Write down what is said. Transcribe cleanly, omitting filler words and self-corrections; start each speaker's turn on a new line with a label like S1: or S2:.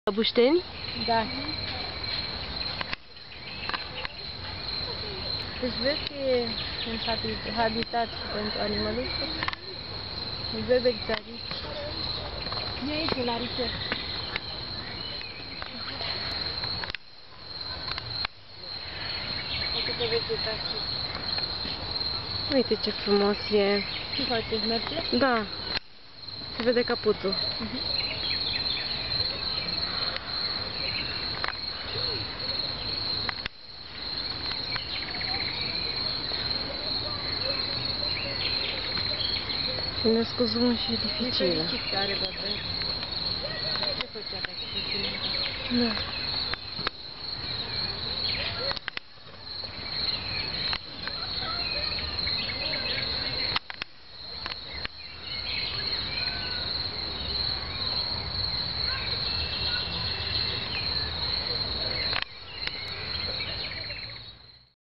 S1: Bușteni?
S2: Da. Deci vezi că e un habitat și pentru animăluțe. Bebek de aici. E aici, la arice. Câte vegetație.
S1: Uite ce frumos e.
S2: Ce faceți? Merge?
S1: Da. Se vede caputul. Și ne scuzăm și dificilă.
S2: E fericit că are bătrân. Ce făcea dacă se ține?
S1: Da.